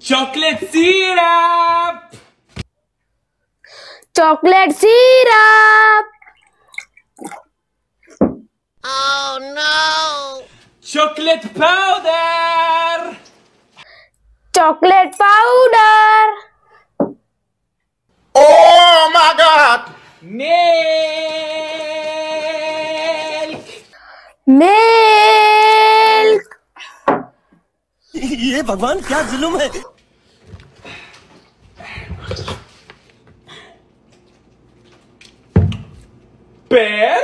Chocolate syrup. Chocolate syrup. Oh no! Chocolate powder. Chocolate powder. Oh my God! Milk. Milk. ये भगवान क्या जुल्म है Pear.